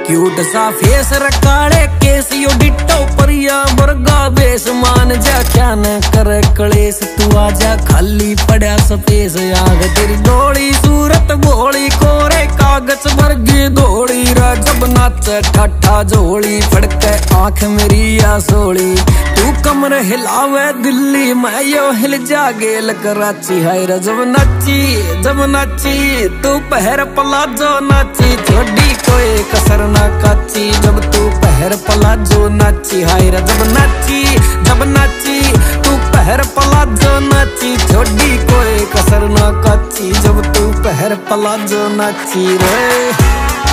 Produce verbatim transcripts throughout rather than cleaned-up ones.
Cute सा face रकाले केस यो डिट्टो परिया वर्गा बेस मान जा क्या न करे कलेस तू आजा खाली पड़ा सफेस आग तेरी डोली सूरत भोली कोरे कागज वर्गी धोली रा जब नाच ठाठा झोली फड़के आंख मेरी या सोली तू कमर हिलावे दिल्ली मैं यो हिल जा गेल कराची हाय रे जब नाची जब नाची तू पहर पलाजो नाची छोड़ी कोई कसर ना काची जब तू पहर पलाजो नाची हाय रे जब नाची जब नाची तू पहर पलाजो नाची छोड़ी कोई कसर ना काची जब तू पहर पलाजो नाची रे।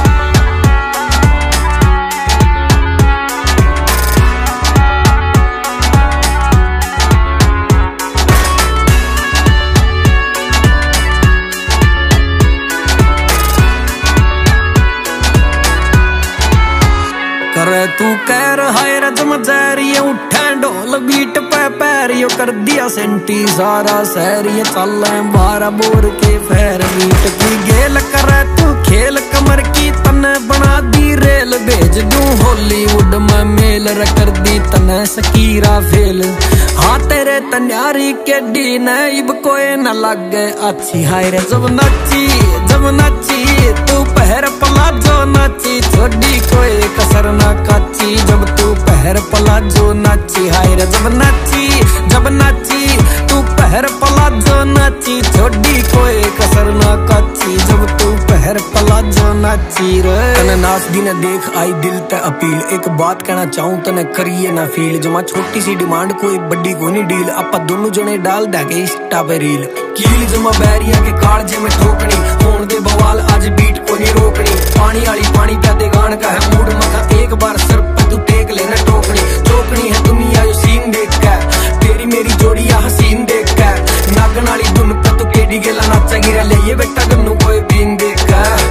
करे तू कह रहा है रजम जैरिये उठे ढोल बीट पे पैरियो कर दिया सेंटी सारा सहरिये चल बारह बोर के फेर मीट की गेल करे तू खेल कमर की तने बना दी रेल भेज दूं हॉलीवुड में मेल र कर दी तने सकीरा फेल हाँ तेरे तन्यारी के डी नईब कोई न लगे अच्छी हाय रे जब नाची जब नाची तू पहर पलाजो नाची छोड़ी कोई कसर ना काची जब तू पहर पलाजो नाची हाय रे जब नाची जब नाची तू पहर पलाजो नाची छोड़ी कोई कसर ना काची जब तू पहर पलाजो नाची रे। तने नाच दी न देख आई दिल ते अपील एक बात कहना चाहूं तने करिए ना फील जमा छोटी सी डिमांड कोई बड़ी कोनी डील आपा दोनों जने डाल देंगे इंस्टा पे रील कील जमा बैरिया के कालजे में ठोकनी होन दे बवाल आज बीट को नहीं रोकनी पानी वाली पानी प्यादे गान का है मूड मका एक बार सर पे तू टेक लेना टोकनी चौकनी है दुनिया यो सीन देख कर तेरी मेरी जोड़ी हसीन देख कर नागन वाली धुन पे तू केडी गेला नाचा गिरा ले ये बेटा गन्नू कोई बीन देख कर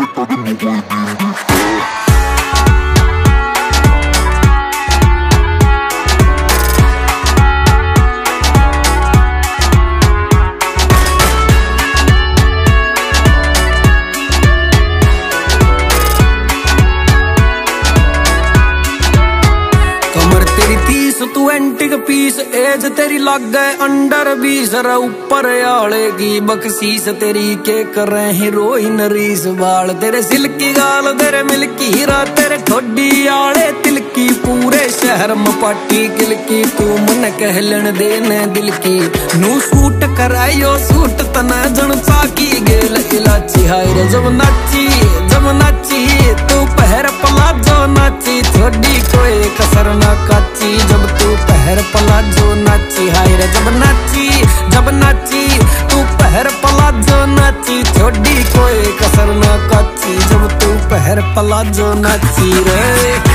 तू एंटिक पीस एज तेरी लग गए अंडर बीस रा ऊपर आले की बख्शीस तेरी के कर रहे हीरोइन रीस बाल तेरे सिल्की गाल तेरे मिल्की हीरा तेरे ठोडी आले तिलकी पूरे शहर में पाटी किलकी तू मन कहलन देने दिल की नू सूट करायो सूट तना जन साकी गेल इलाची हाय रे जब नाची जब नाची तू पहर पलाजो नाची छोड़ी कोई कसर ना काची जब तू पहर पलाजो नाची हाय रे जब नाची जब नाची तू पहर पलाजो नाची छोड़ी कोई कसर ना काची जब तू पहर पलाजो नाची रे।